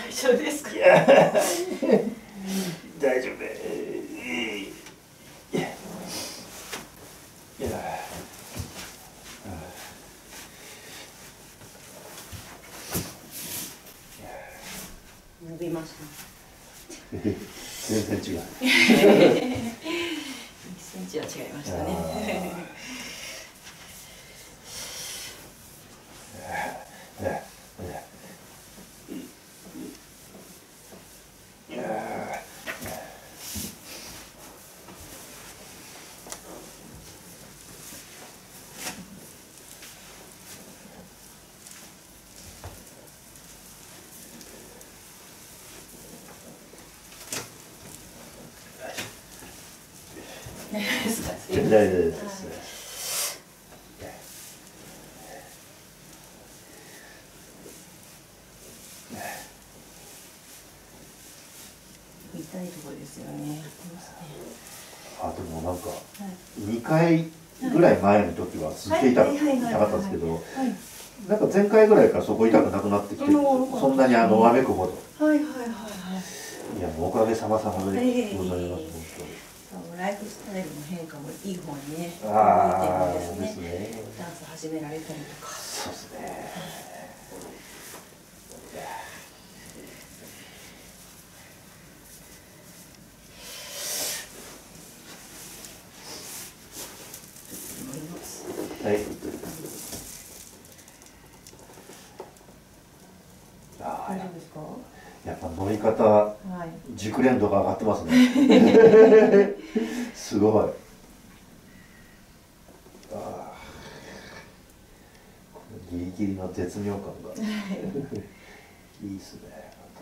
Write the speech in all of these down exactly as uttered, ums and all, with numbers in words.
大丈夫ですか。 いや大丈夫で。いやいや伸びました。 全然違う。 いちセンチは違いましたね。 大丈夫です。 痛いところですよね。 あ、でもなんかにかいぐらい前の時はすっげえ痛かったんですけど、なんか前回ぐらいからそこ痛くなくなってきて、そんなにあのわめくほど。 はいはいはいはい。 いやもうおかげさまさまでございます。本当に。 ライフスタイルの変化もいい方にね、 ああ、 動いてるんですですね。 ね。ダンス始められたりとか。 そうですね。はい。ああ、 大丈夫ですか？ やっぱ乗り方、はい、熟練度が上がってますね。すごい。ああ、ギリギリの絶妙感がいいですね。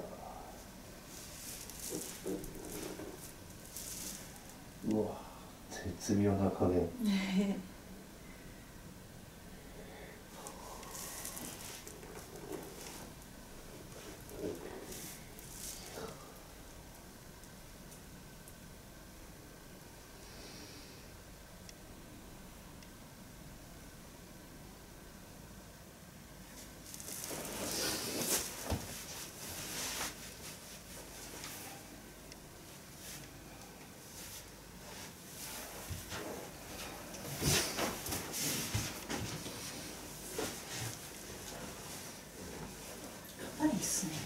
うわ、絶妙な加減。 やっぱりですね。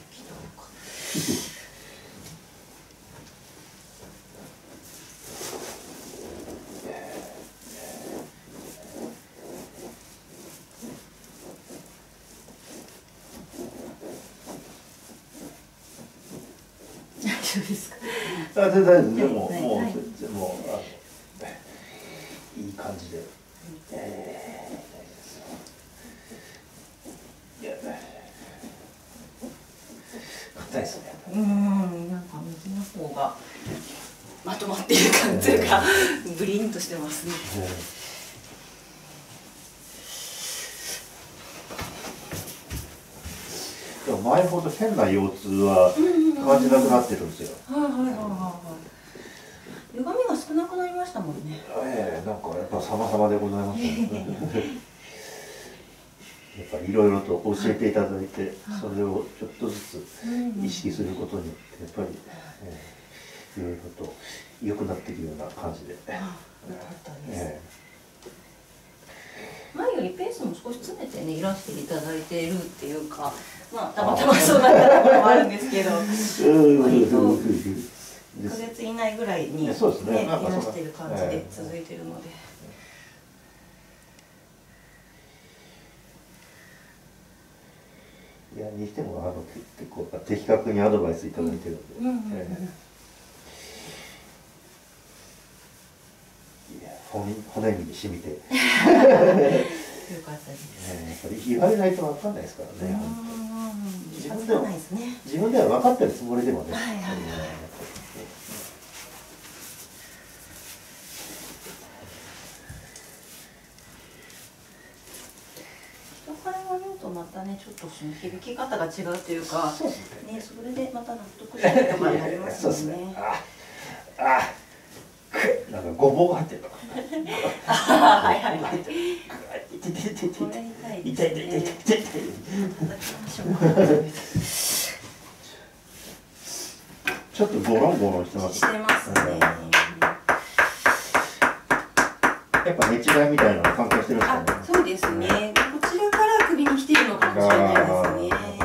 大丈夫ですか？ あ、全然でももう全然もういい感じで。硬いですね。 うん、なんか右の方がまとまっている感じがブリンとしてますね。 でも前ほど変な腰痛は感じなくなってるんですよ。 はいはいはいはい。歪みが少なくなりましたもんね。 ええ、なんかやっぱ様々でございますね。やっぱりいろいろと教えていただいて、それをちょっとずつ意識することによってやっぱり、えー、いろいろと良くなっていくような感じで。 あ、よかったです。えー、前よりペースも少し詰めてねいらしていただいているっていうか、まあたまたまそうなったところもあるんですけど、割といっかげつ以内ぐらいにね、 そうですね、 いらしている感じで続いているので。 いやにしてもあの結構的確にアドバイスいただいてるんで、骨骨に染みてよかったです。 やっぱり言われないと分かんないですからね。自分では自分では分かってるつもりでもね。 またね、ちょっとその響き方が違うというか、 そうですね。 ね、それでまた納得したりとかになりますもんね。 ああ、なんかごぼうが入ってる。 あ、はいはいはい。こ痛い痛い痛い痛い痛い痛い痛い痛い痛い。 叩きましょう。 ちょっとゴロンゴロンしてます。 してますね。 やっぱ寝違いみたいなの関係してるんですかね。 あ、そうですね。こちらから首に来てるのかもしれないですね。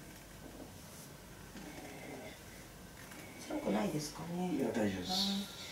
辛くないですかね。 いや、大丈夫です。